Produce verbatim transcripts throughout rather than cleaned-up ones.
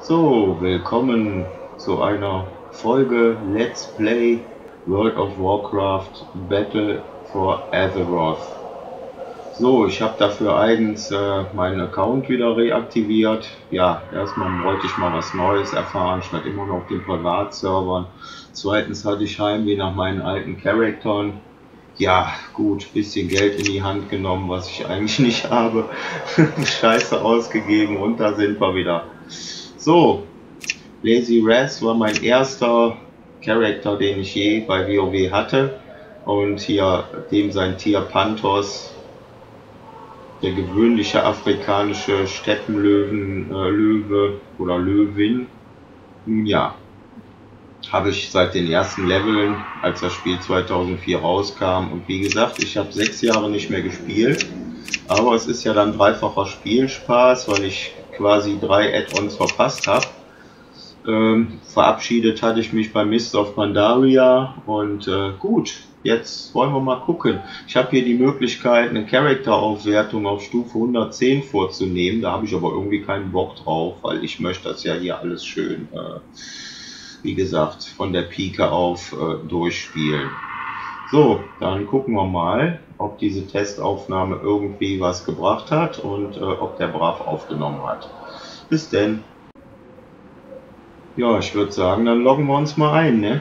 So, willkommen zu einer Folge Let's Play World of Warcraft Battle for Azeroth. So, ich habe dafür eigens äh, meinen Account wieder reaktiviert. Ja, erstmal wollte ich mal was Neues erfahren, statt immer noch auf den Privatservern. Zweitens hatte ich Heimweh nach meinen alten Charaktern. Ja, gut, bisschen Geld in die Hand genommen, was ich eigentlich nicht habe. Scheiße ausgegeben und da sind wir wieder. So, Lazy Raz war mein erster Charakter, den ich je bei WoW hatte. Und hier dem sein Tier Panthos, der gewöhnliche afrikanische Steppenlöwen, äh, Löwe oder Löwin. Nun ja, habe ich seit den ersten Leveln, als das Spiel zweitausendvier rauskam. Und wie gesagt, ich habe sechs Jahre nicht mehr gespielt. Aber es ist ja dann dreifacher Spielspaß, weil ich quasi drei Add-ons verpasst habe. Ähm, verabschiedet hatte ich mich bei Mists of Pandaria und äh, gut, jetzt wollen wir mal gucken. Ich habe hier die Möglichkeit, eine Charakteraufwertung auf Stufe hundertzehn vorzunehmen. Da habe ich aber irgendwie keinen Bock drauf, weil ich möchte das ja hier alles schön, äh, wie gesagt, von der Pike auf äh, durchspielen. So, dann gucken wir mal, ob diese Testaufnahme irgendwie was gebracht hat und äh, ob der brav aufgenommen hat. Bis denn. Ja, ich würde sagen, dann loggen wir uns mal ein, ne?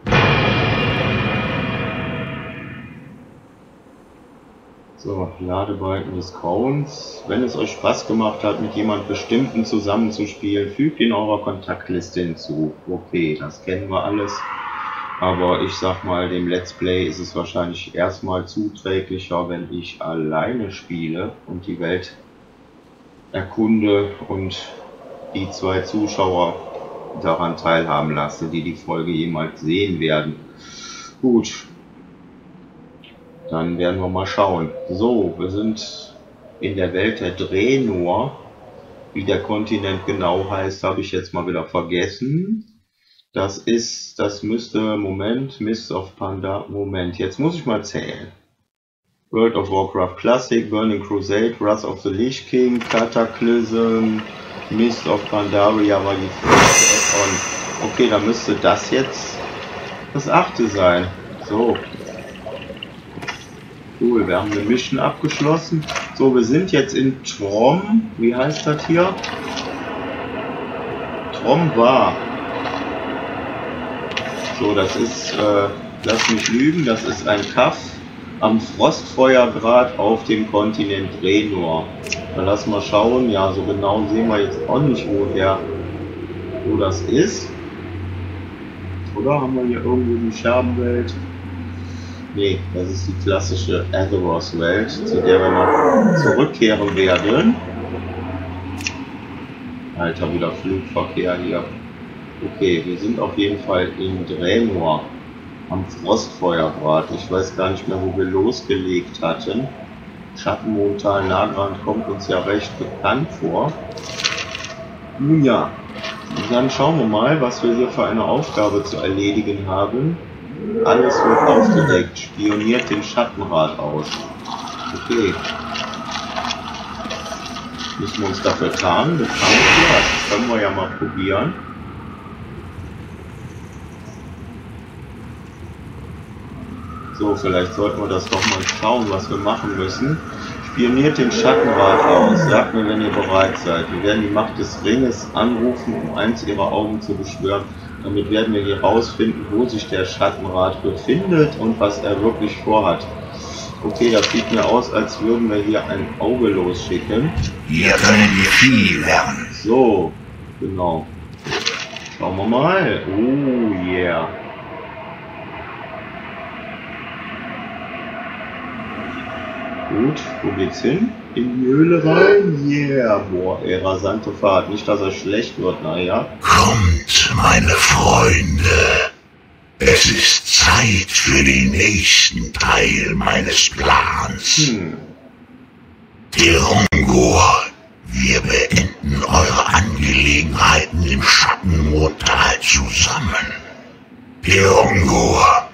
So, Ladebalken des Grauens. Wenn es euch Spaß gemacht hat, mit jemand Bestimmten zusammenzuspielen, fügt in eurer Kontaktliste hinzu. Okay, das kennen wir alles. Aber ich sag mal, dem Let's Play ist es wahrscheinlich erstmal zuträglicher, wenn ich alleine spiele und die Welt erkunde und die zwei Zuschauer daran teilhaben lasse, die die Folge jemals sehen werden. Gut, dann werden wir mal schauen. So, wir sind in der Welt der Draenor. Wie der Kontinent genau heißt, habe ich jetzt mal wieder vergessen. Das ist, das müsste, Moment, Mists of Panda, Moment, jetzt muss ich mal zählen. World of Warcraft Classic, Burning Crusade, Wrath of the Lich King, Cataclysm, Mists of Pandaria war die fünfte Add-on. Okay, dann müsste das jetzt das achte sein. So. Cool, wir haben eine Mission abgeschlossen. So, wir sind jetzt in Trom. Wie heißt das hier? Trom war. So, das ist, äh, lass mich lügen, das ist ein Kaff am Frostfeuergrad auf dem Kontinent Draenor. Dann lass mal schauen, ja, so genau sehen wir jetzt auch nicht, woher, wo das ist. Oder haben wir hier irgendwo die Scherbenwelt? Nee, das ist die klassische Azeroth-Welt, zu der wir noch zurückkehren werden. Alter, wieder Flugverkehr hier. Okay, wir sind auf jeden Fall in Draenor am Frostfeuergrad. Ich weiß gar nicht mehr, wo wir losgelegt hatten. Schattenmondtal Nagrand kommt uns ja recht bekannt vor. Nun ja, dann schauen wir mal, was wir hier für eine Aufgabe zu erledigen haben. Alles wird aufgedeckt. Spioniert den Schattenrat aus. Okay. Müssen wir uns dafür tarnen? Das können wir ja mal probieren. So, vielleicht sollten wir das doch mal schauen, was wir machen müssen. Spioniert den Schattenrat aus. Sagt mir, wenn ihr bereit seid. Wir werden die Macht des Ringes anrufen, um eins ihrer Augen zu beschwören. Damit werden wir hier rausfinden, wo sich der Schattenrat befindet und was er wirklich vorhat. Okay, das sieht mir aus, als würden wir hier ein Auge losschicken. Hier können wir viel lernen. So, genau. Schauen wir mal. Oh yeah. Gut, wo geht's hin? In die Höhle rein? Yeah, boah, ey, rasante Fahrt. Nicht, dass er schlecht wird, naja. Kommt, meine Freunde. Es ist Zeit für den nächsten Teil meines Plans. Hm. Terongor, wir beenden eure Angelegenheiten im Schattenmondtal zusammen. Terongor,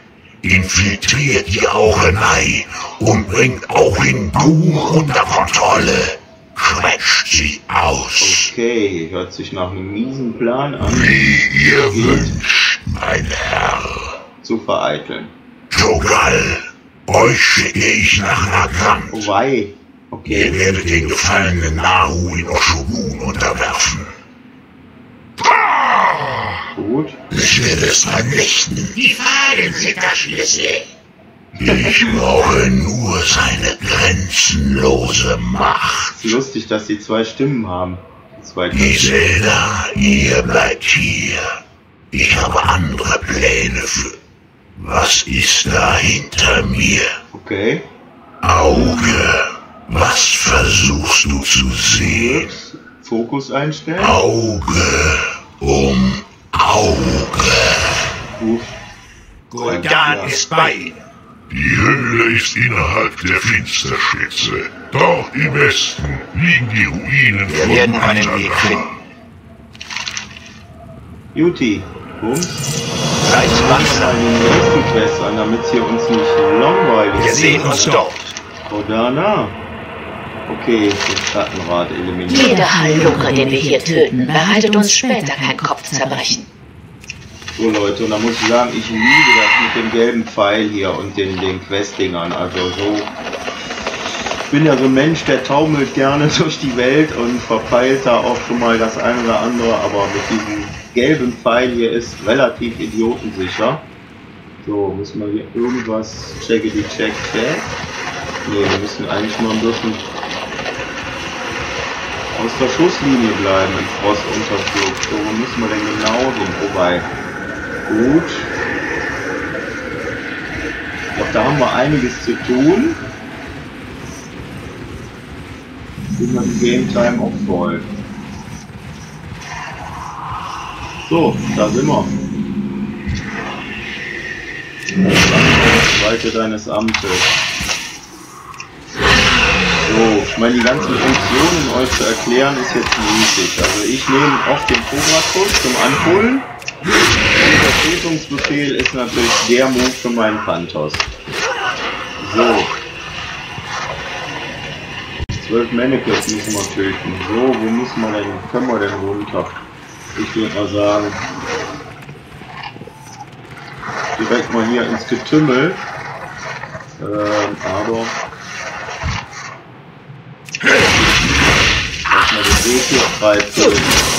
infiltriert die Aurenei und bringt auch Indum unter Kontrolle. quetscht sie aus. Okay, hört sich nach einem miesen Plan an. Wie ihr wünscht, mein Herr. Zu vereiteln. Cho'Gall, euch schicke ich nach Nagant. Oh wei. Okay. Ihr werdet den gefallenen Nahu in Oshogun unterwerfen. Gut. Ich werde es vernichten. Die Fadenzitterschlüssel. Ich brauche nur seine grenzenlose Macht. Ist lustig, dass die zwei Stimmen haben. Die zwei Griselda, ihr bleibt hier. Ich habe andere Pläne für... Was ist da hinter mir? Okay. Auge. Was versuchst du zu sehen? Fokus einstellen. Auge um Auge. Gut. Gul'dan ist bei Ihnen. Die Höhle ist innerhalb der Finsterschätze. Dort im Westen liegen die Ruinen Wir von werden einen Weg Atadar. finden. Juti. Bums. Bleibt wachsam. Die nächsten Quests an, damit es hier uns nicht langweilig Wir sehen uns dort. Kodana. Okay, den Schattenrat eliminieren. Jeder Halunke, den wir hier töten, bereitet uns später kein Kopfzerbrechen. So Leute, und da muss ich sagen, ich liebe das mit dem gelben Pfeil hier und den, den Questdingern. Also so. Ich bin ja so ein Mensch, der taumelt gerne durch die Welt und verpeilt da auch schon mal das eine oder andere, aber mit diesem gelben Pfeil hier ist relativ idiotensicher. So, müssen wir hier irgendwas checkity check check. Ne, wir müssen eigentlich mal ein bisschen aus der Schusslinie bleiben im Frostunterflug. So, wo müssen wir denn genau hin? Wobei. Gut. Ich glaube, da haben wir einiges zu tun. Sind wir die Game Time auch voll. So, da sind wir. Walte deines Amtes. So, ich meine, die ganzen Funktionen euch zu erklären ist jetzt müßig. Also ich nehme oft den Cobra-Kuss zum Anpullen. Der Vertretungsbefehl ist natürlich der Move für meinen Phantos. So. Zwölf Mannequins müssen wir töten. So, wo müssen wir denn, können wir denn runter? Ich würde mal sagen, direkt mal hier ins Getümmel. Ähm, aber erstmal den Weg hier freiführen.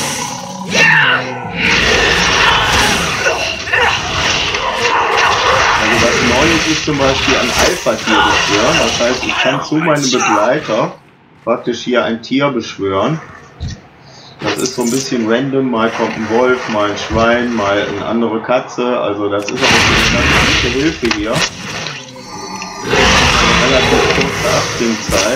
Also was Neues ist zum Beispiel ein Alpha-Tier beschwören. Das heißt, ich kann zu meinem Begleiter praktisch hier ein Tier beschwören. Das ist so ein bisschen random, mal kommt ein Wolf, mal ein Schwein, mal eine andere Katze, also das ist auch eine ganz gute Hilfe hier. Eine relativ kurze Abstimmzeit.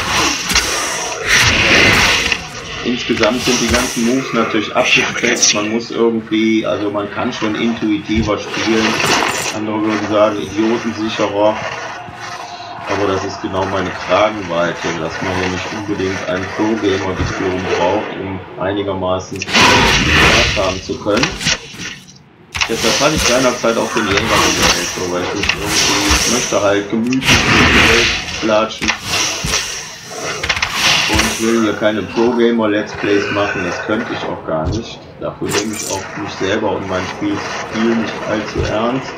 Insgesamt sind die ganzen Moves natürlich abgespeckt, man muss irgendwie, also man kann schon intuitiver spielen, andere würden sagen idiotensicherer. Aber das ist genau meine Kragenweite, dass man hier nicht unbedingt einen Pro-Gamer die Führung braucht, um einigermaßen Spaß haben zu können. Deshalb hatte ich seinerzeit auch den Jäger gewählt, so, weil ich, ich möchte halt gemütlich durch die Welt latschen. Und ich will hier keine Pro-Gamer-Let's Plays machen, das könnte ich auch gar nicht. Dafür nehme ich auch mich selber und mein Spiel, Spiel nicht allzu ernst.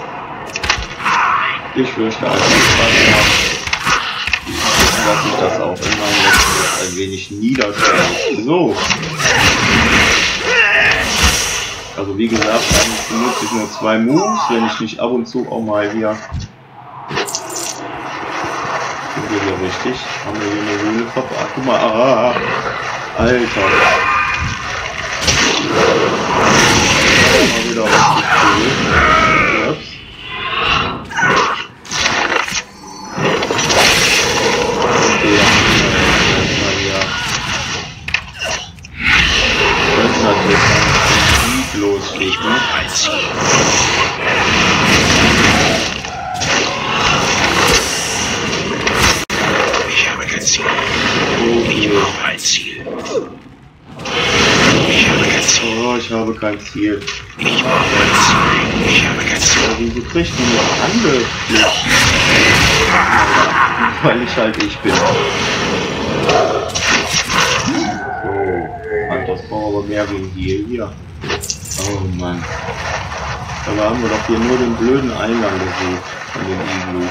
Ich fürchte einfach Spaß haben. Dass ich das auch in meinem Let's ein wenig niederschreibe. So. Also wie gesagt, eigentlich benutze ich nur zwei Moves, wenn ich nicht ab und zu auch mal hier. Sind wir hier richtig? Haben wir hier eine Höhle verpackt? Ach, guck mal, ah, Alter. Mal wieder richtig cool. Ups. Ich brauche ein Ziel. Ich habe kein Ziel. Ich brauche ein Ziel. Ich habe kein Ziel. Oh, ich habe kein Ziel. Ich brauche ein Ziel. Ich habe kein Ziel. Ja, wieso kriegt die noch angeflogen? Weil ich halt ich bin. aus. Brauchen aber mehr wegen Heal hier. Oh Mann. Aber haben wir doch hier nur den blöden Eingang gesucht von dem Iglu.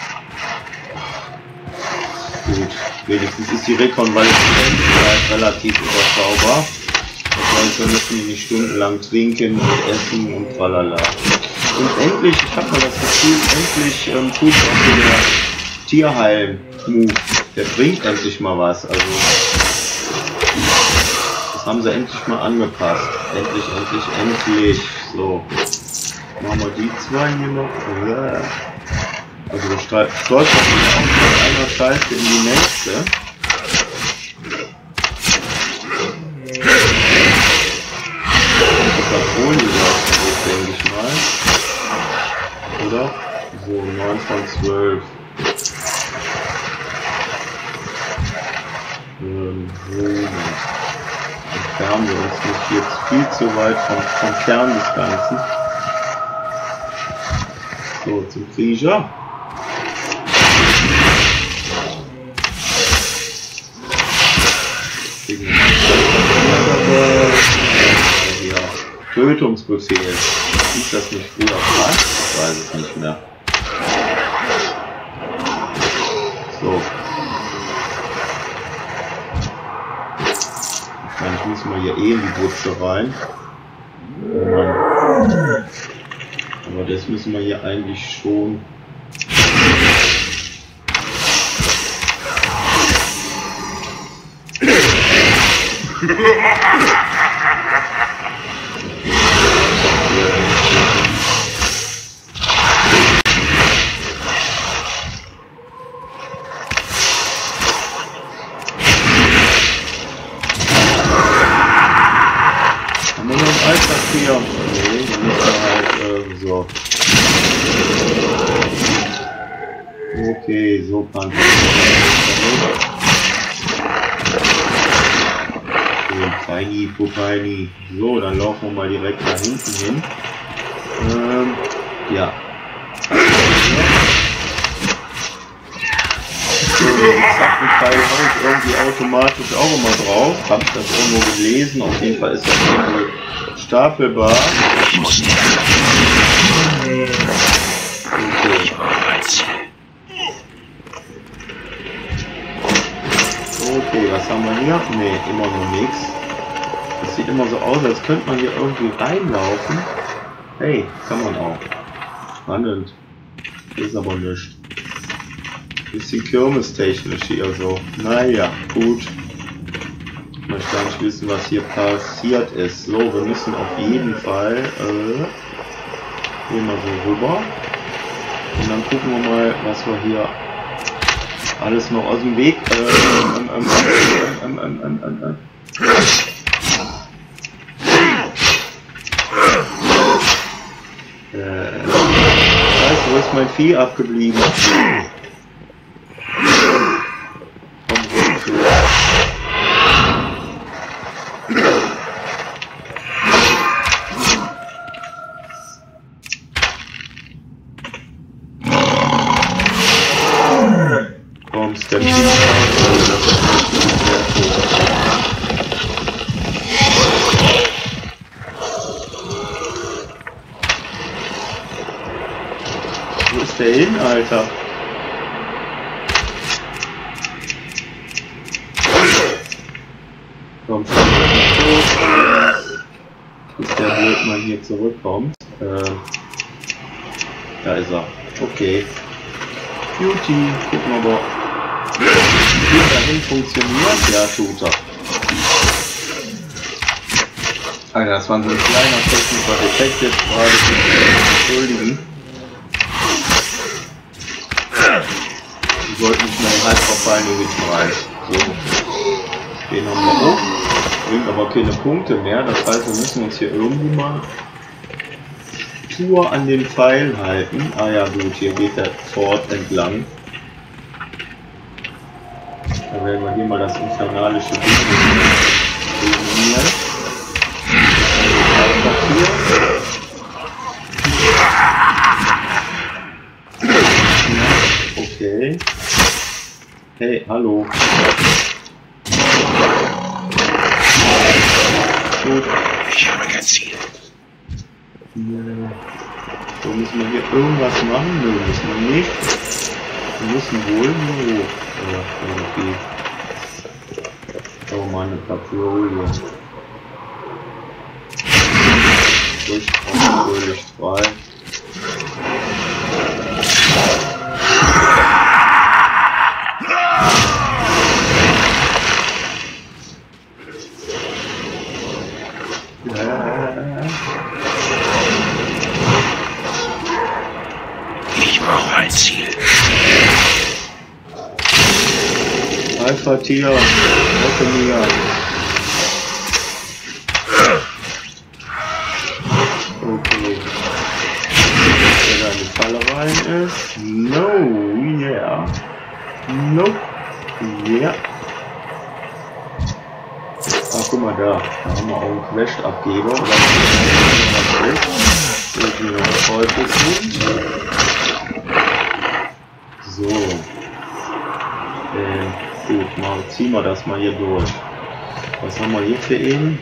Gut, wenigstens ist die Rekonvaleszenzzeit relativ überschaubar. Das heißt, wir müssen die nicht stundenlang trinken und essen und tralala. Und endlich, ich habe mal das Gefühl, endlich ähm, tut auch der Tierheil-Move. Der bringt endlich mal was. Also, das haben sie endlich mal angepasst. Endlich, endlich, endlich. So. Machen wir die zwei hier noch. Also wir stolpern auch von einer Scheiße in die nächste. Das hat Folie drauf, denke ich mal. Oder? So, neun von zwölf. Ähm, so. Entfernen wir uns nicht jetzt viel zu weit vom, vom Kern des Ganzen. So, zum Krieger. Ja, Tötungsbefehl. Ist das nicht früher fast? Ich weiß es nicht mehr. So. Wahrscheinlich müssen wir hier eh in die Butze rein. Oh Mann. Aber das müssen wir hier eigentlich schon. Haben wir noch ein Alltag? Nee, wir müssen halt äh, so. Okay, so kann ich. Feini, Pupaini. So, dann laufen wir mal direkt da hinten hin. Ähm, ja. So, den Zapfenpfeil habe ich irgendwie automatisch auch immer drauf. Hab ich das irgendwo gelesen. Auf jeden Fall ist das irgendwo stapelbar. Ich muss nicht. Okay. Okay, was haben wir hier? Ne, immer noch nichts. Das sieht immer so aus, als könnte man hier irgendwie reinlaufen. Hey, kann man auch. Spannend. Ist aber nichts. Bisschen kirmestechnisch hier so. Naja, gut. Ich möchte gar nicht wissen, was hier passiert ist. So, wir müssen auf jeden Fall äh, hier mal so rüber. Und dann gucken wir mal, was wir hier alles noch aus dem Weg. Äh, ähm, ähm, ähm, ähm, ähm, ähm, ähm. Äh, weißt du, wo ist mein Vieh abgeblieben? Komm runter. Komm, Step. Wo ist der hin, Alter? Komm, bis der Blödmann hier zurückkommt. Äh, da ist er. Okay. Beauty. Gucken wir mal. Wie dahin funktioniert? Ja, tut er. Alter, das war so ein kleiner technischer Effekt jetzt gerade. Entschuldigen. Die sollten nicht mehr im Hals verfallen, nur hinten rein. So. Den haben wir hoch. Bringt aber keine Punkte mehr. Das heißt, wir müssen uns hier irgendwie mal Tour an den Pfeil halten. Ah ja gut, hier geht der Pfad entlang. Dann werden wir hier mal das infernalische Ding eliminieren. Okay. Hey, hallo. Ich habe kein Ziel. Ja. So, müssen wir hier irgendwas machen? Nö, müssen wir nicht. Wir müssen wohl nur hoch. Ja, irgendwie. Oh, meine Patrouille. Durchkommen, fröhlich frei. Ich brauche ein Ziel. Alpha Tier, rette mir. Okay. Wenn da eine Falle rein ist. No, yeah. Nope. Yeah. Ach, guck mal da. Da haben wir auch einen Quest-Abgeber. Oder was wir noch heute sind. So. Äh, gut, mal ziehen wir das mal hier durch. Was haben wir hier für ihn?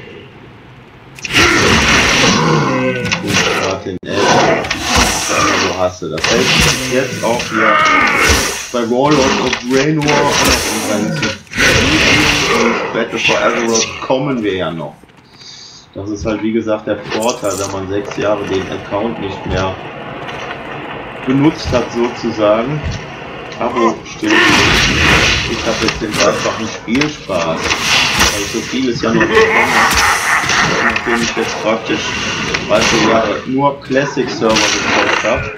Gut, gerade den Elf. Also hast du das. Heißt, jetzt auch hier bei Warlord of Draenor und Battle for Azeroth kommen wir ja noch. Das ist halt wie gesagt der Vorteil, wenn man sechs Jahre den Account nicht mehr benutzt hat sozusagen. Abo still. Ich habe jetzt den einfachen Spielspaß. Weil so vieles ja noch nicht komme. Nachdem ich jetzt praktisch dreißig Jahre nur Classic Server gekauft habe.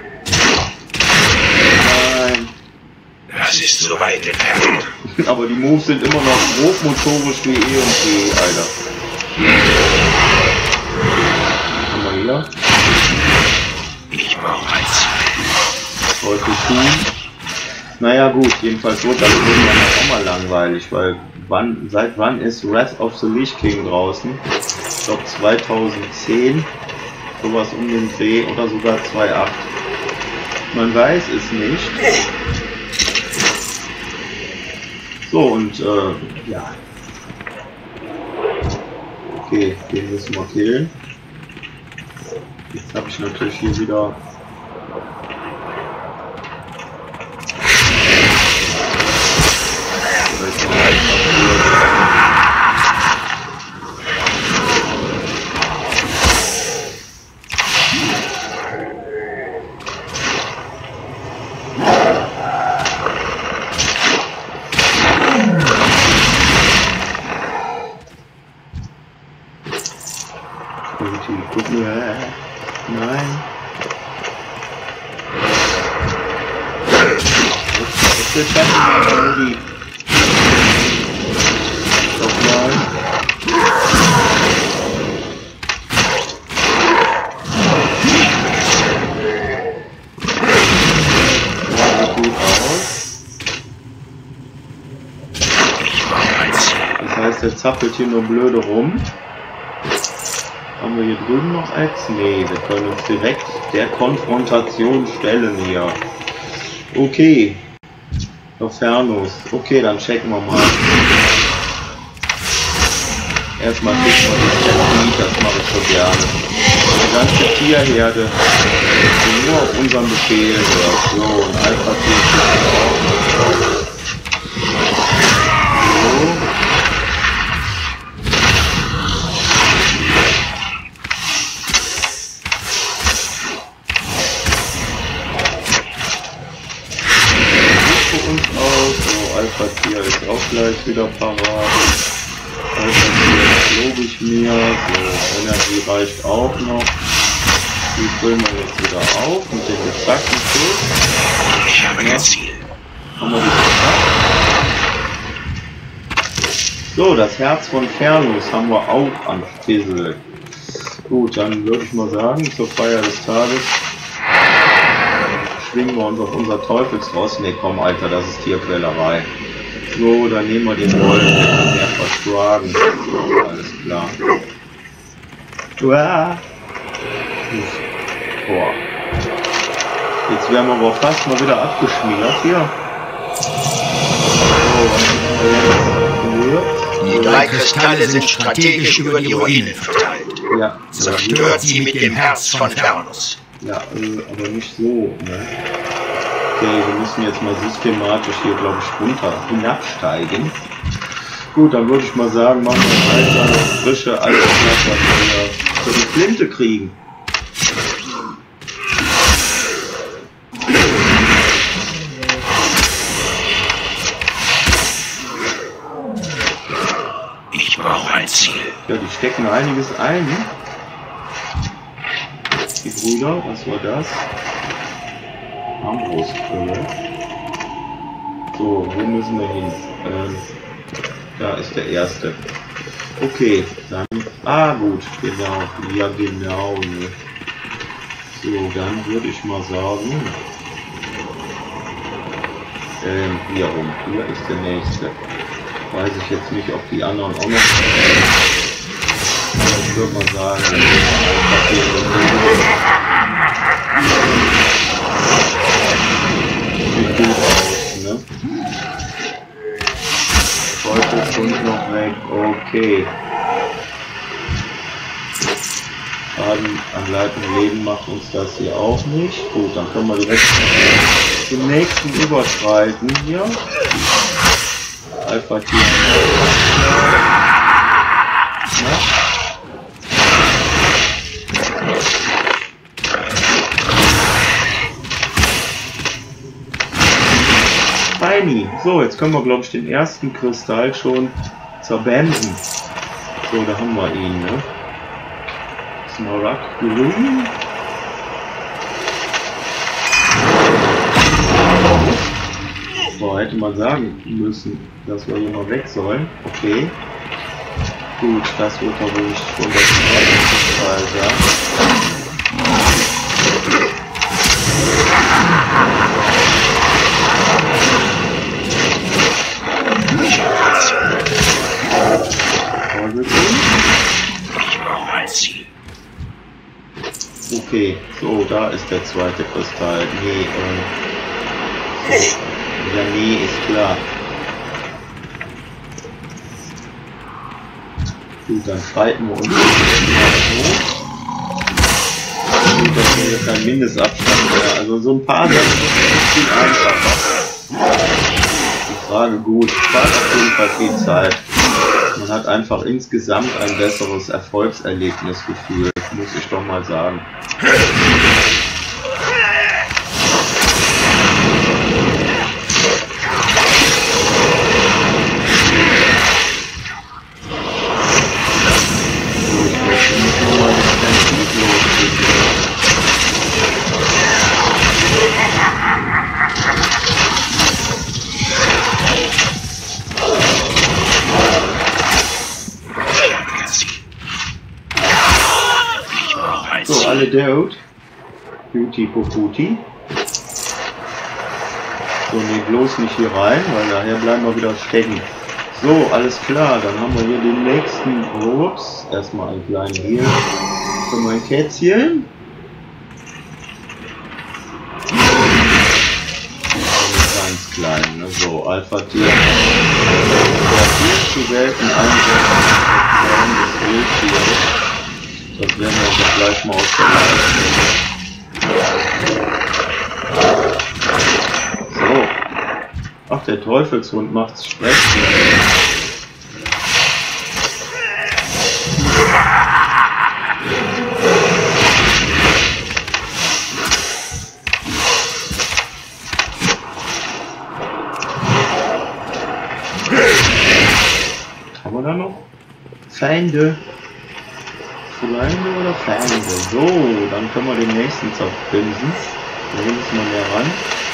Nein. Das ist so weit entfernt. Aber die Moves sind immer noch grobmotorisch wie eh und je, Alter. Haben wir hier? Ich brauche ein Ziel. Was wollte ich tun? Naja gut, jedenfalls wird das irgendwann auch mal langweilig, weil wann, seit wann ist Wrath of the Lich King draußen? Ich glaube zweitausendzehn, sowas um den Dreh oder sogar zweitausendacht. Man weiß es nicht. So und äh, ja. Okay, den müssen wir killen. Jetzt habe ich natürlich hier wieder guck mir. Nein. Jetzt wird das mal die. Nochmal. Sieht gut aus. Das heißt, der zappelt hier nur blöde rum. Haben wir hier drüben noch Ex? Nee, wir können uns direkt der Konfrontation stellen hier. Okay. Infernus. Okay, dann checken wir mal. Erstmal kriegen wir das Technik, das mache ich so gerne. Die ganze Tierherde die nur auf unserem Befehl hört. So, und Alpha Tier. So. Alpha Tier ist auch gleich wieder parat. Alpha Tier lobe ich mir. So, Energie reicht auch noch. Die füllen wir jetzt wieder auf mit den gezackten Schuss. Ich habe kein Ziel. Haben wir die geschafft? So, das Herz von Fernus haben wir auch am Fissel. Gut, dann würde ich mal sagen, zur Feier des Tages schwingen wir uns auf unser Teufelsross. Ne, komm, Alter, das ist Tierquälerei. So, dann nehmen wir den Wolf, der kann mehr verschlagen. So, alles klar. Uah. Boah. Jetzt werden wir aber fast mal wieder abgeschmiert hier. So, die drei Kristalle sind strategisch über die Ruinen verteilt. Ja. Zerstört sie mit dem Herz von Turnus. Ja, äh, aber nicht so, ne? Okay, wir müssen jetzt mal systematisch hier, glaube ich, runter hinabsteigen. Gut, dann würde ich mal sagen, machen wir einfach noch frische alte Knacker, dass wir für die Flinte kriegen. Ich brauche ein Ziel. Ja, die stecken einiges ein. Die Brüder, was war das? Armbrustfülle. So, wo müssen wir hin? Ähm, da ist der erste. Okay, dann. Ah, gut, genau. Ja, genau. Ne. So, dann würde ich mal sagen. Ähm, hier rum. Hier ist der nächste. Weiß ich jetzt nicht, ob die anderen auch noch. Ich würde mal sagen, sieht gut aus, ne? Heute kommt noch weg, okay. Schaden an Leib und Leben macht uns das hier auch nicht. Gut, dann können wir direkt zum nächsten überschreiten hier. Alpha Tier. Tiny. So, jetzt können wir, glaube ich, den ersten Kristall schon zerbänden. So, da haben wir ihn, ne? Smaragd Grün. So, hätte man sagen müssen, dass wir hier mal weg sollen. Okay. Gut, das wird aber nicht von der zweiten Kristall sein. Okay, so, da ist der zweite Kristall. Nee, ähm. So. Ja, nee, ist klar. Gut, dann schreiten wir uns hoch. Gut, dass wir jetzt kein Mindestabstand mehr. Also so ein paar Sachen ist viel einfacher. Die Frage gut, spart auf jeden Fall viel Zeit. Man hat einfach insgesamt ein besseres Erfolgserlebnisgefühl, muss ich doch mal sagen. So, alle dood. Beauty Poputi. So, nee, bloß nicht hier rein, weil nachher bleiben wir wieder stecken. So, alles klar, dann haben wir hier den nächsten. Ups, erstmal einen kleinen Heal für mein Kätzchen. Ganz klein, ne? So, Alpha Tier. Der viel zu selten einsetzen. Das Wildtier. Das werden wir uns gleich mal aus der Lage. So. Ach, der Teufelshund macht's sprechen. Haben wir da noch Feinde? Freunde oder Feinde? So, dann können wir den nächsten zerpinsen. Da müssen wir näher ran.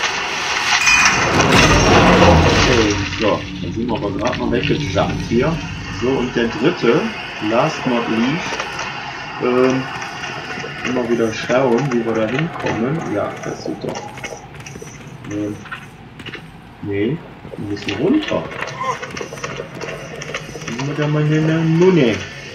Okay, so, dann sind wir aber gerade mal weggesamt hier. So, und der dritte, last not least, ähm, immer wieder schauen, wie wir da hinkommen. Ja, das sieht doch. Ähm, nee, wir müssen runter. Sind wir da mal hier in der Munde.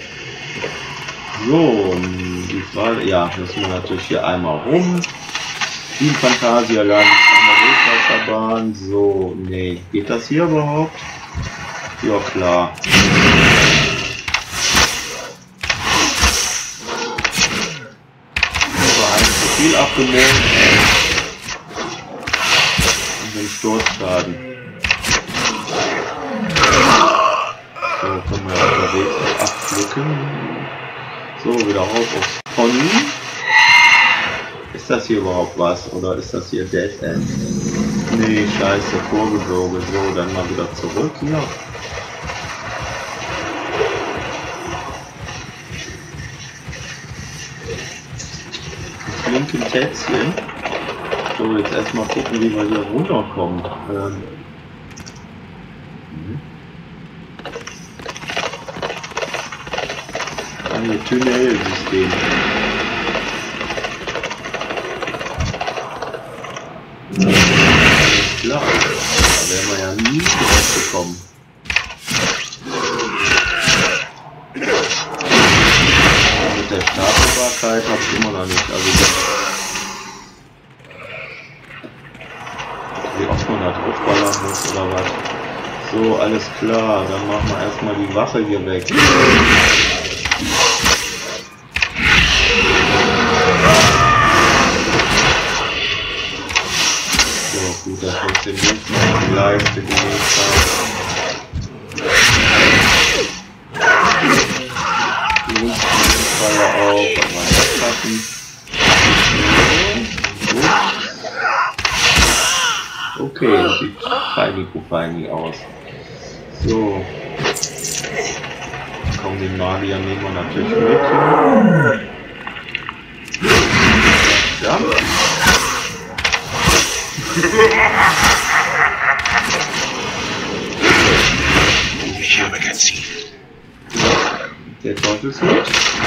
So, die Frage, ja, müssen wir natürlich hier einmal rum. Team Phantasialand, einmal Wildwasserbahn, so, nee, geht das hier überhaupt? Ja, klar. viel abgemurkt. Und den Sturzschaden. So, können wir unterwegs abpflücken. So, wieder raus aufs Pony. Ist das hier überhaupt was? Oder ist das hier Dead End? Nee, scheiße, vorgesogen. So, dann mal wieder zurück hier. Linken Tätzchen. So, jetzt erstmal gucken, wie wir hier runterkommen. Ähm. Ein Tunnelsystem. Klar, da wären wir ja nie rausgekommen. Mit der Startbarkeit habe ich immer noch nicht. Also wie oft man da draufballern muss oder was. So, alles klar, dann machen wir erstmal die Wache hier weg. So, gut, dass wir uns den nächsten Leiste gelegt haben. Die Runde Feuer auf, wenn wir das schaffen. Okay, sieht feini feini aus. So. Komm, den Magier nehmen wir natürlich mit. Ja. Ich habe kein Ziel. Der Teufelshut.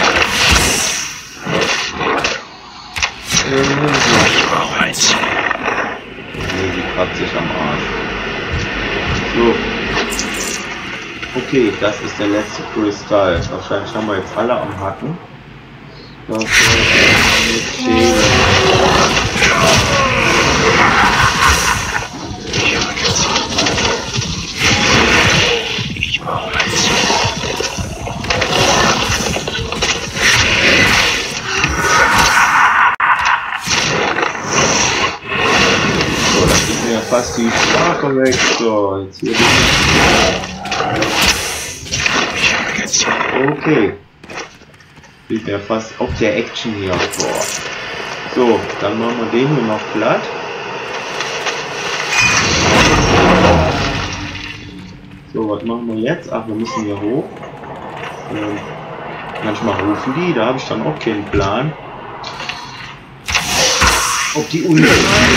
Ich brauche ein Ziel. Nee, die kratzt sich am Arsch. So. Okay, das ist der letzte Kristall. Wahrscheinlich haben wir jetzt alle am Hacken. Das soll jetzt stehen. Ich habe kein Ziel. Ich brauche ein Ziel. So, das ist mir ja fast die Sprache weg. So, jetzt hier. Ich habe kein Ziel. Okay. Sieht mir fast auf der Action hier vor. So, dann machen wir den hier noch platt. So, was machen wir jetzt? Ach, wir müssen hier hoch. Ähm, manchmal rufen die, da habe ich dann auch keinen Plan. Ob die Uni.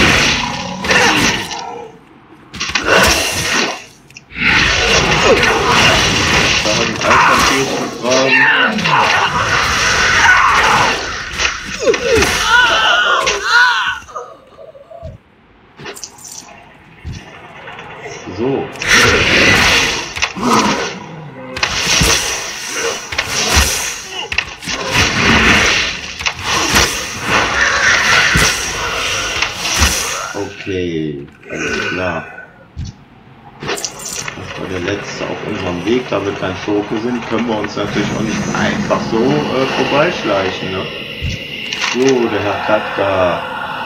Da habe ich Eislandtier getragen. So. Okay, alles klar. Das war der letzte auf unserem Weg, da wir kein Schurke sind, können wir uns natürlich auch nicht einfach so äh, vorbeischleichen, ne? So, der Herr Katka.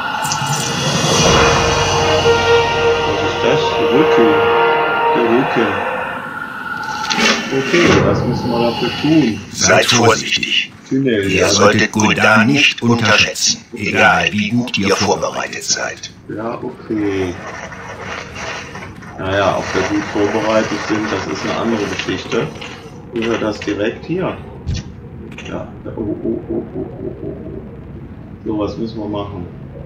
Was ist das? Der Rücken. Der Rücken. Okay, was müssen wir dafür tun? Seid vorsichtig. Tunnel, Ihr ja. solltet Gul'dan nicht unterschätzen, egal wie gut ihr vorbereitet seid. Ja, okay. Naja, ob wir gut vorbereitet sind, das ist eine andere Geschichte. Oder das direkt hier. Ja, oh, oh, oh, oh, oh, oh. So, was müssen wir machen?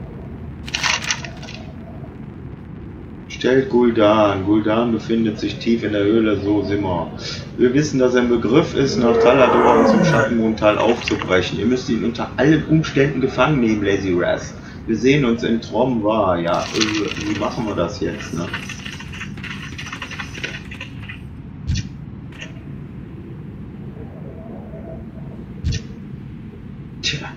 Stellt Gul'dan. Gul'dan befindet sich tief in der Höhle, so sind wir. Wir wissen, dass er ein Begriff ist, nach Talador und zum Schattenmondtal aufzubrechen. Ihr müsst ihn unter allen Umständen gefangen nehmen, Lazy Ras. Wir sehen uns in Trom wahr. Ja, wie machen wir das jetzt, ne? Tja.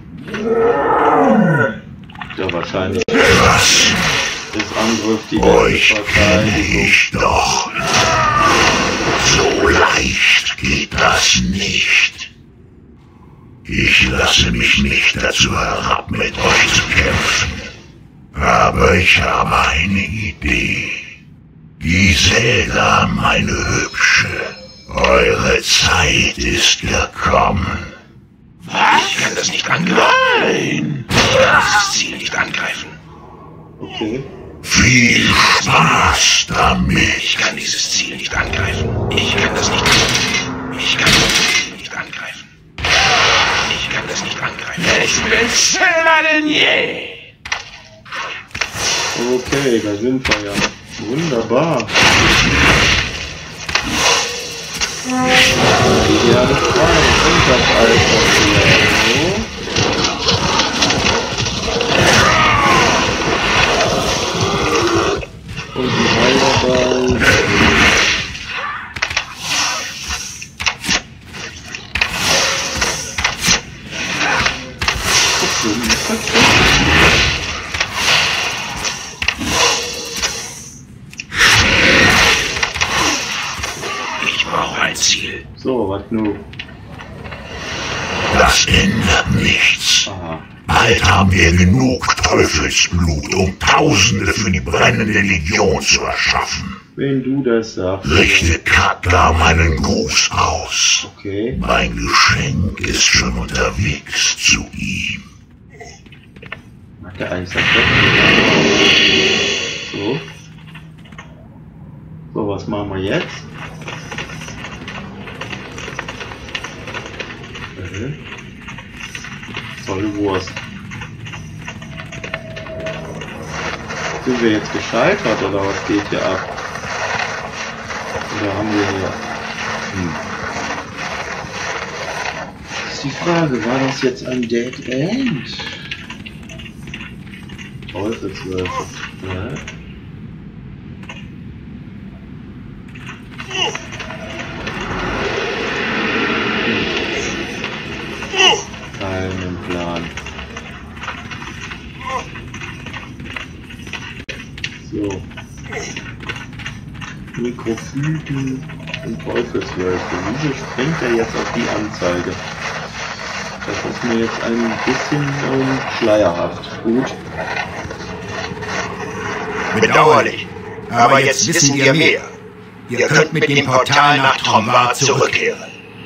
Ja, wahrscheinlich. Was? Ist Angriff die Euch letzte kenne Verteidigung. ich doch. So leicht geht das nicht. Ich lasse mich nicht dazu herab, mit euch zu kämpfen. Aber ich habe eine Idee. Gisela, meine Hübsche, eure Zeit ist gekommen. Was? Ich kann das nicht angreifen. Nein! Ich kann dieses Ziel nicht angreifen. Okay. Viel Spaß damit. Ich kann dieses Ziel nicht angreifen. Ich kann das nicht angreifen. Ich kann das Ziel nicht angreifen. Ich kann das nicht angreifen. Ich bin schneller denn je! Okay, da sind wir ja. Wunderbar. Ja, das war ein Alter. Und die Heilerball. Ich brauche ein Ziel. So, was nun? Das ändert nichts. Aha. Bald haben wir genug Teufelsblut, um Tausende für die brennende Legion zu erschaffen. Wenn du das sagst. Richte Katla meinen Gruß aus. Okay. Mein Geschenk ist schon unterwegs zu ihm. Macht der eigentlich das? So. So, was machen wir jetzt? Mhm. Tolle Wurst. Sind wir jetzt gescheitert oder was geht hier ab? Oder haben wir hier... Hm. Das ist die Frage, war das jetzt ein Dead End? Teufelswölfe. Ja. Keinen Plan. So. Mikrofyten und Teufelswölfe. Wieso springt er jetzt auf die Anzeige? Das ist mir jetzt ein bisschen ähm, schleierhaft. Gut. Bedauerlich. Aber jetzt wissen wir mehr. Ihr könnt mit dem Portal nach Tromba zurückkehren.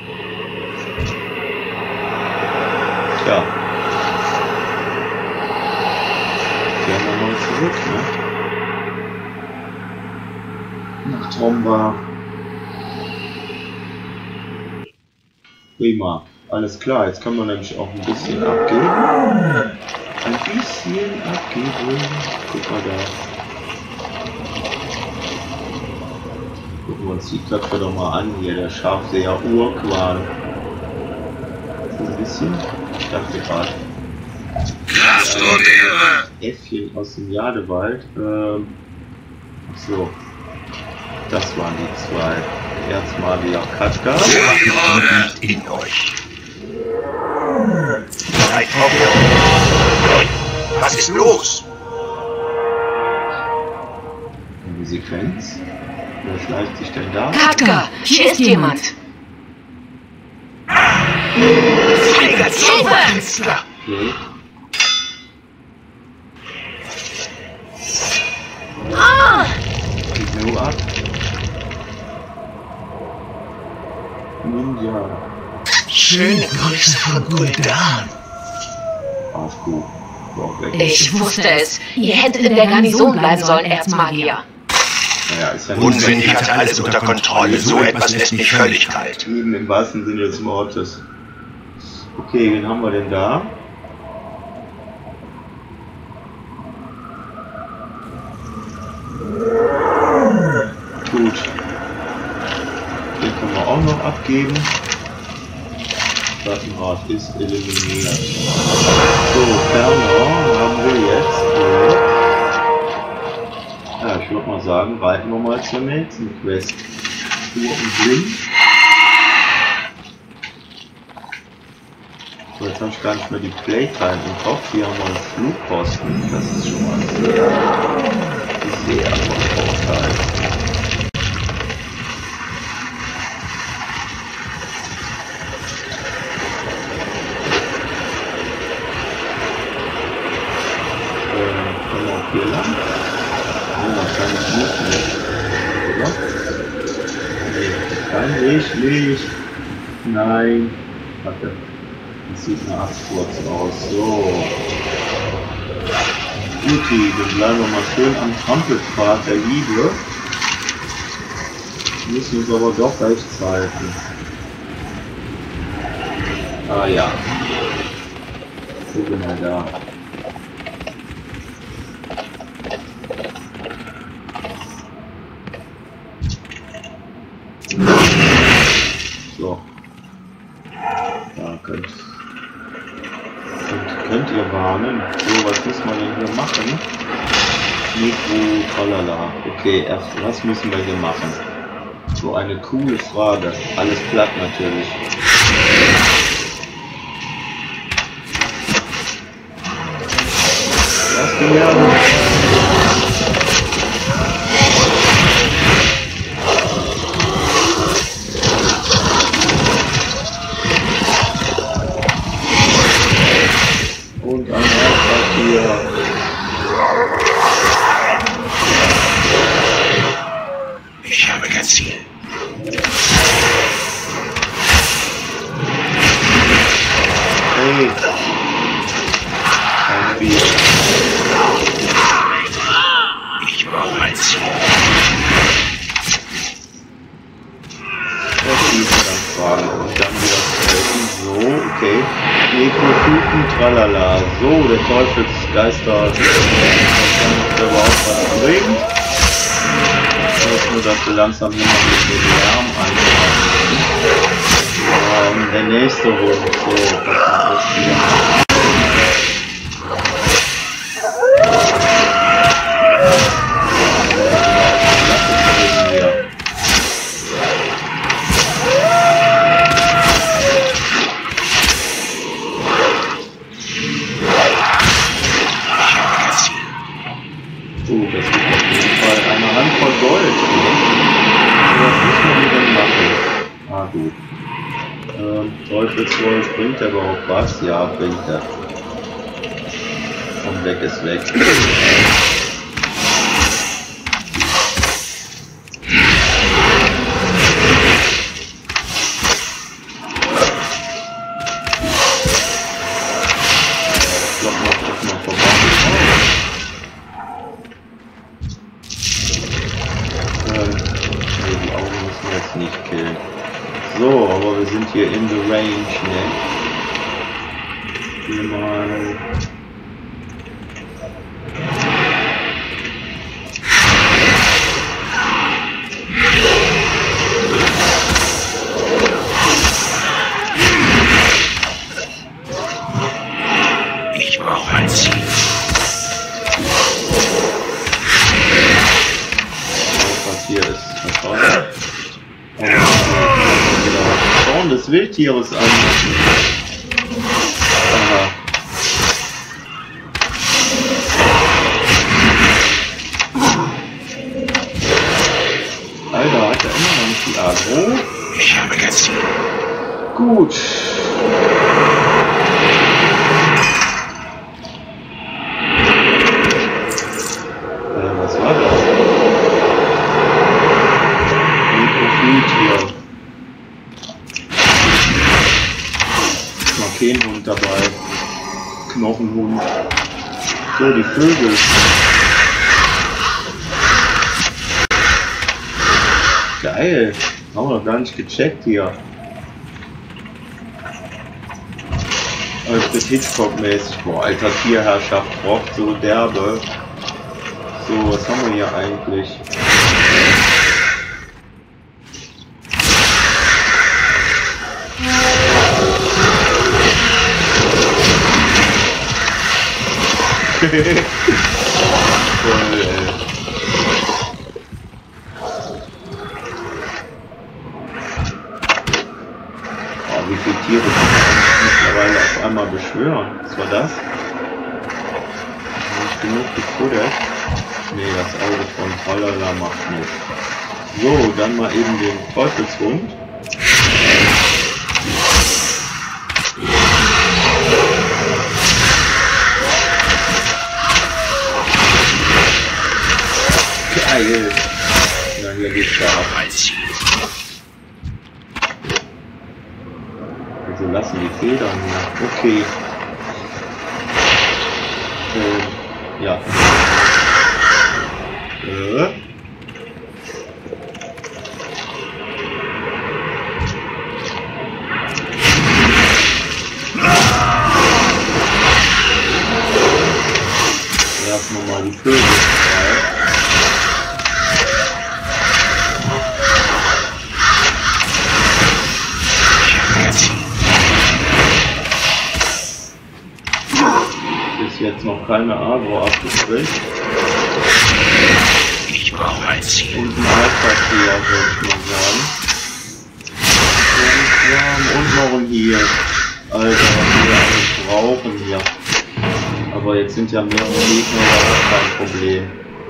Tja. Kehren wir mal zurück, ne? Nach Tromba. Prima. Alles klar, jetzt kann man nämlich auch ein bisschen abgeben. Ein bisschen abgeben. Guck mal da. Gucken wir uns die Köpfe doch mal an hier, der Schafseher Urquan. Ein bisschen. Ich dachte gerade. Kraft und Ehre! Äffchen aus dem Jadewald. Ähm. Ach so. Das waren die zwei. Erzmagier Katka. Liegt in euch. Seid aufgehört. Was ist los? Die Sequenz. Wer schleicht sich denn da? Katka, hier ist jemand. Feiger Zauberkünstler! Okay. Ah! Geht nur ab. Ninja. Schöne Grüße von Gul'dan. Auf gut. Boah, weg. Ich wusste es. Ihr hättet in der Garnison bleiben sollen, Erzmagier. Naja, ist ja nicht Unsinn, ich hatte alles unter Kontrolle. So etwas lässt mich völlig kalt. Eben im wahrsten Sinne des Wortes. Okay, wen haben wir denn da? Gut. Den können wir auch noch abgeben. Schattenrat ist eliminiert. So, Ferner haben wir jetzt. Ja, ich würde mal sagen, reiten wir mal zur nächsten Quest. Spur und Blind. So, jetzt habe ich gar nicht mehr die Playtime im Kopf. Hier haben wir einen Flugposten. Das ist schon mal sehr, sehr von Vorteil. hier lang? Oh, wahrscheinlich nicht mehr. Oder? Nee, kein Licht, Licht. Nein. Warte. Das sieht nach Absturz aus. So. Guti, wir bleiben mal schön am Trampelpfad der Liebe. Wir müssen uns aber doch rechts halten. Ah ja. So bin ich da. So. Da könnt, könnt, könnt ihr warnen. So, was müssen wir denn hier machen? Mikro, tralala. Okay, erst, was müssen wir hier machen? So eine coole Frage. Alles platt natürlich. Was gelernt? Und ein Auftrag hier. Ich habe kein Ziel. Hey. Ein Bier. Ich brauche ein Ziel. Das schießt dann fragen und dann wieder sprechen. So, okay. Nekrophyten, tralala. So, der Teufelsgeister. Ich weiß nicht, ob der überhaupt was bringt. Ich weiß nur, dass wir langsam hier noch ein bisschen Lärm einschalten. Ähm, der nächste Hund. So, was macht das hier? So, das ist auf jeden Fall eine Handvoll Gold. So, was müssen wir denn machen? Ah, gut. Ähm, Teufelswolf, bringt er überhaupt was? Ja, bringt er. Und weg ist weg. Nicht killen. So, aber wir sind hier in the range, ne? Hier mal. Ich brauche ein Ziel. Was hier ist. Was Schauen des Wildtieres an. Aha. Alter, hat er immer noch nicht die Agro? Ich habe kein Ziel. Gut. Äh, was war das? Mikrofiltier. Markenhund dabei. Knochenhund. So, die Vögel. Geil. Haben wir noch gar nicht gecheckt hier. Also Hitchcock-mäßig. Boah, alter Tierherrschaft braucht so derbe. So, was haben wir hier eigentlich? Voll, ey. Oh, wie viele Tiere kann man mittlerweile auf einmal beschwören? Was war das? Nicht genug gefuttert? Nee, das Auge von Tralala macht nicht. So, dann mal eben den Teufelshund. stark. Ein Ziel. Also lassen die Federn hier. Okay. Ähm, ja. Äh. Erstmal mal die Vögel frei. Bis jetzt noch keine Agro abgekriegt. Ich brauche ein Ziel. Und ein Alpha-Tier, würde ich mal sagen. Und, ja, und noch ein hier. Alter, was wir alles brauchen hier. Aber jetzt sind ja mehrere Gegner, das ist kein Problem.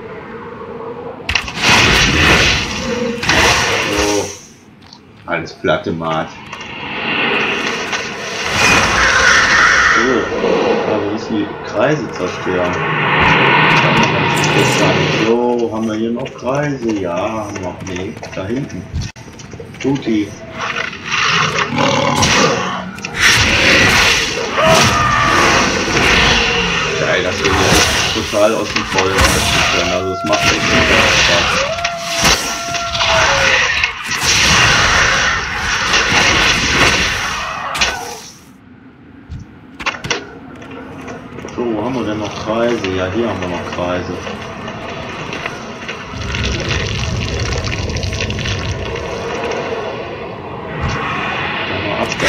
So. Alles platte Mat. So. Da müssen die Kreise zerstören. So, haben wir hier noch Kreise? Ja, haben wir. Nee, da hinten. Tuti. Geil, dass wir hier total aus dem Feuer halten können. Also es macht echt total Spaß. So, wo haben wir denn noch Kreise? Ja, hier haben wir noch Kreise. Dann mal Abgang.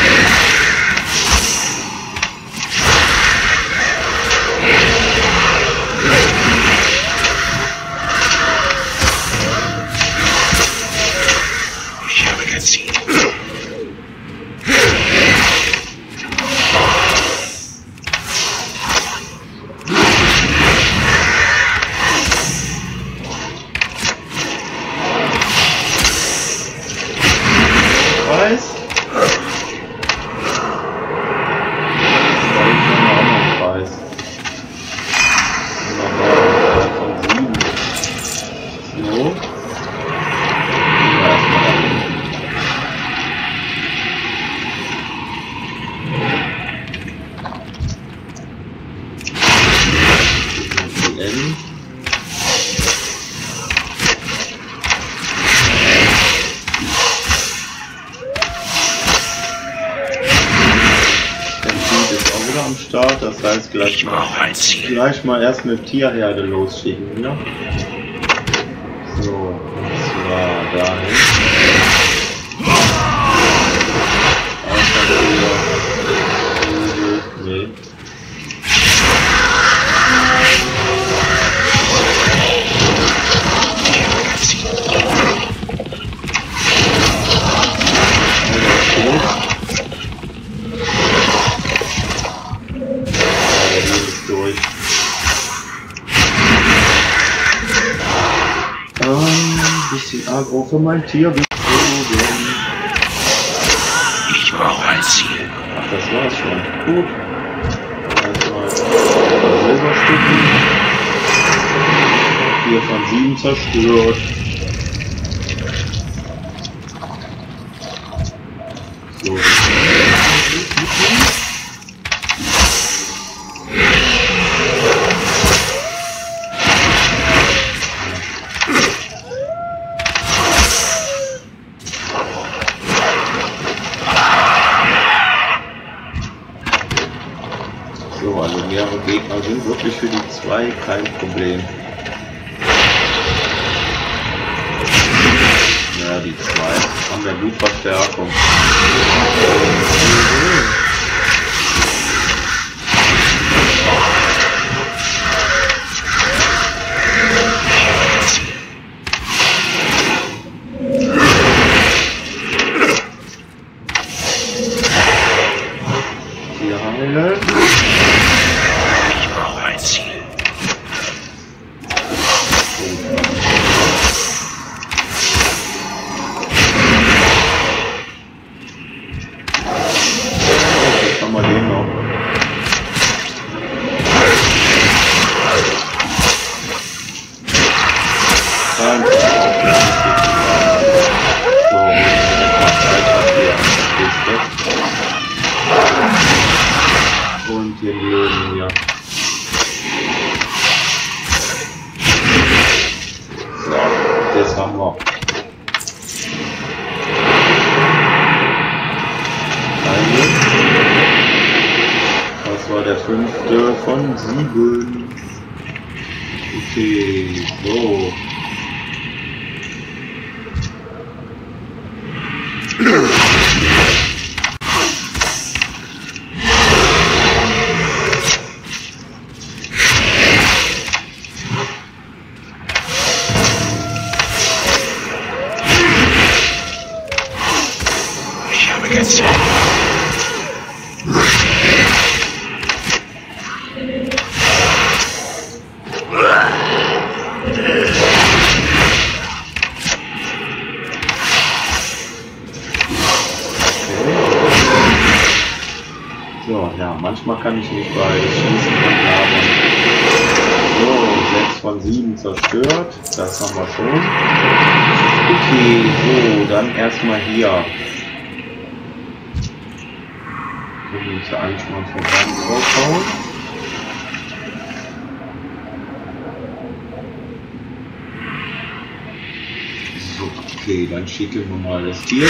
Ich habe kein Ziel. Preis. Da ist noch ein Preis. Nochmal von sieben. So. Ja, erstmal da hinten. Die N. Am Start, das heißt gleich Ich mal, brauche ein Ziel. gleich mal erst mit Tierherde losschicken, ja? So, und zwar dahin. Alpha-Tier, nee. Durch. Ähm, bisschen Agro für mein Tier gezogen. Ich brauche ein Ziel. Ach, das war's schon. Gut. Erstmal Silberstücken. Vier von sieben zerstört. So. So, also mehrere Gegner sind wirklich für die zwei kein Problem. Ja, die zwei haben ja gut Verstärkung. Wir heilen. Ich brauche ein Ziel. Jetzt haben wir den noch. Rein. Mit den Blöden hier. So, das haben wir. Das war der fünfte von sieben. Okay, so. Ich habe gezählt. So, ja, manchmal kann ich nicht beides schießen und labern. So, sechs von sieben zerstört. Das haben wir schon. Okay, so, dann erstmal hier. Können wir eigentlich mal vorbei draufhauen. So, okay, dann schicken wir mal das Tier.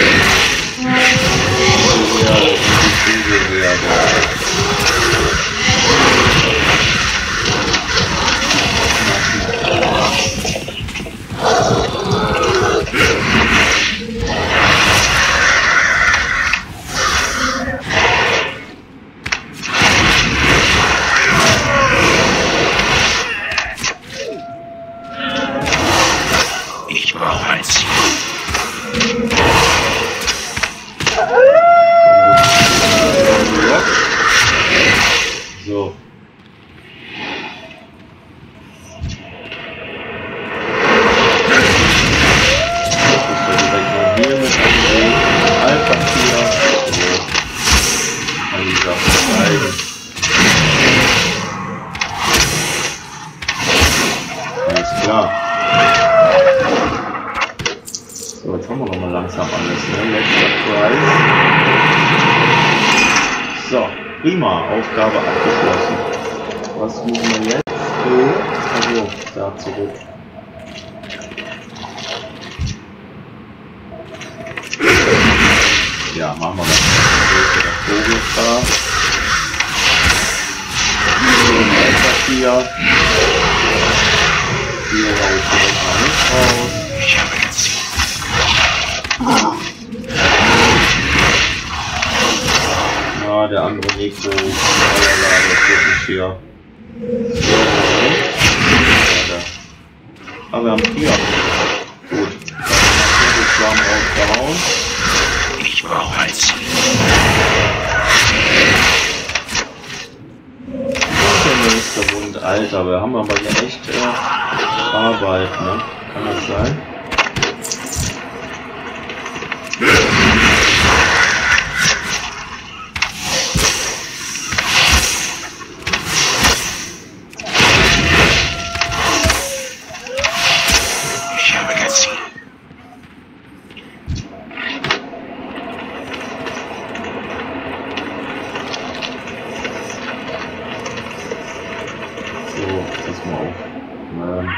Ich brauche ein Ziel. So. Alles klar. So, jetzt haben wir noch mal langsam alles, ne? Letzter Preis. So, prima, Aufgabe abgeschlossen. Was müssen wir jetzt? Also, da zurück. Ja, machen wir das. Der Vogelstar. Hier. Hier raus, hier nicht raus. Ich habe gezählt. Ja, der andere Nekro. Lalala, das wird nicht hier. So. Aber wir haben vier. Gut. Dann haben wir den Schwarm rausgehauen. Ich brauche ein Ziel. Der nächste Mund, Alter, wir haben aber hier echt äh, Arbeit, ne? Kann das sein? Ich habe kein Ziel. So, pass mal auf. Ähm.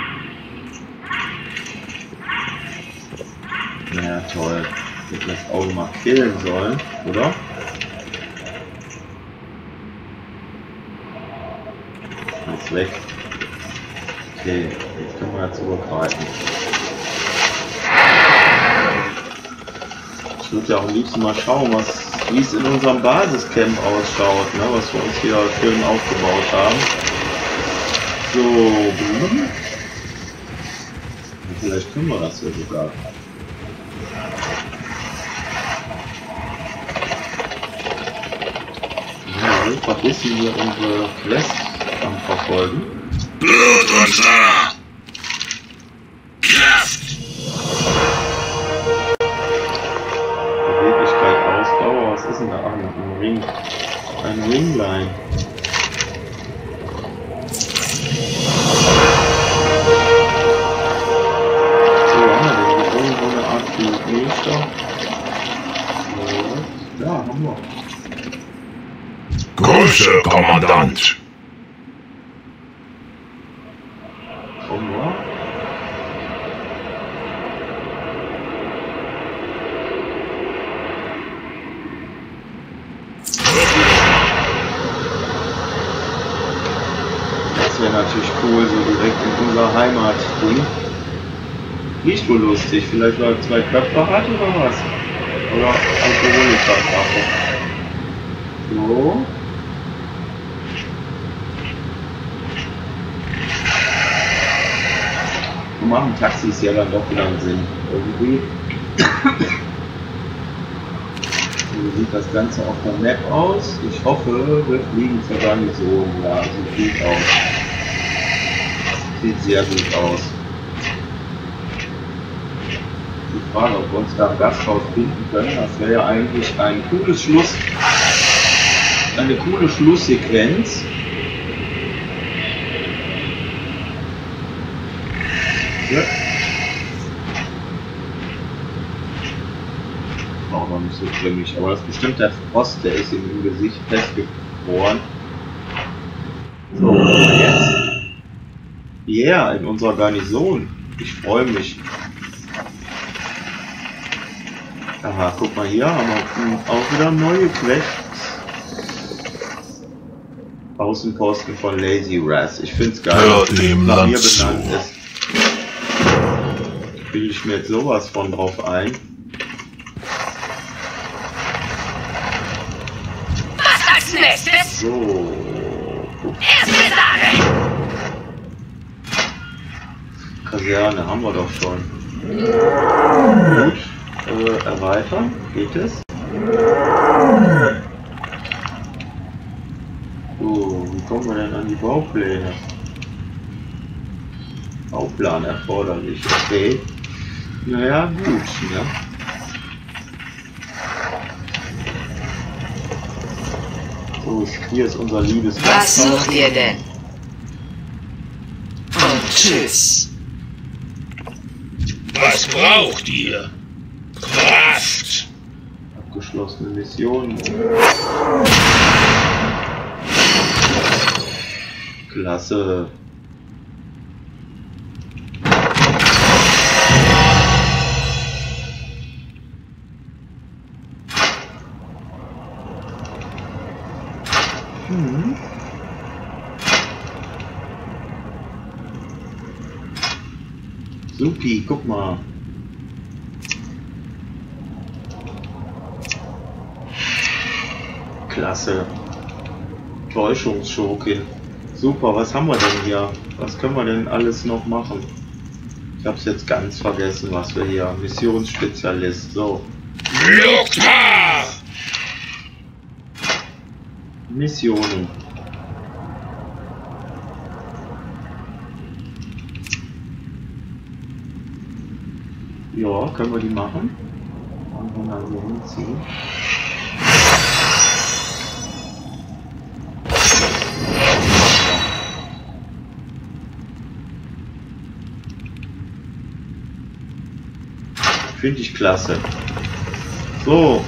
Na ja, toll. Ich hätte das Auge mal killen sollen, oder? Ist weg. Okay, jetzt können wir ja zurückreiten. Ich würde ja am liebsten mal schauen, was, wie es in unserem Basiscamp ausschaut, ne? Was wir uns hier schön aufgebaut haben. So, Blumen. Vielleicht können wir das ja sogar. Ja, wir verbissen hier unsere Quest am Verfolgen. Blut und Sauer. Kraft. Beweglichkeit, Ausdauer. Was ist denn da? Ach, ein Ring. Ein Ringline. Gold Grüße, Kommandant. Komm mal. Das wäre natürlich cool, so direkt in unser Heimatding. Nicht so lustig, vielleicht weil er zwei Köpfe hat oder was? Oder Alkoholiker. So. Wir machen Taxis ja dann doch wieder einen Sinn. Irgendwie. So sieht das Ganze auf der Map aus. Ich hoffe, wir fliegen zur Garnison. Ja, sieht gut aus. Sieht sehr gut aus. Die Frage, ob wir uns da ein Gasthaus finden können, das wäre ja eigentlich ein cooles Schluss, eine coole Schlusssequenz. Ja. Auch noch nicht so grimmig, aber das ist bestimmt der Frost, der ist ihm im Gesicht festgefroren. So, und jetzt? Ja, yeah, in unserer Garnison. Ich freue mich. Aha, guck mal hier, haben wir auch wieder neue Quests. Außenposten von Lazy Raz. Ich find's geil, Hört dass dem das Land hier zu. benannt ist. Bilde ich mir jetzt sowas von drauf ein. Was als nächstes? So. Guck. Erste Sache. Kaserne haben wir doch schon. Gut. Äh, erweitern. Geht es? So, wie kommen wir denn an die Baupläne? Bauplan erforderlich. Okay. Naja, gut, ne? So, hier ist unser liebes Was Gasthaus. sucht ihr denn? Und tschüss. Was braucht ihr? Kraft. Abgeschlossene Mission. Klasse. Hm. Supi, guck mal. Klasse. Täuschungsschurkin. Super, was haben wir denn hier? Was können wir denn alles noch machen? Ich hab's jetzt ganz vergessen, was wir hier. Missionsspezialist, so. Lukta! Missionen. Ja, können wir die machen? Machen wir mal hier hinziehen. Finde ich klasse. So.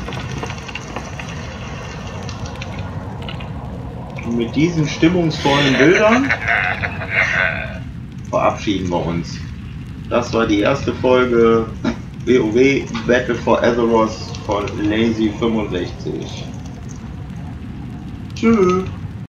Und mit diesen stimmungsvollen Bildern verabschieden wir uns. Das war die erste Folge WoW Battle for Azeroth von Lazy fünfundsechzig. Tschüss.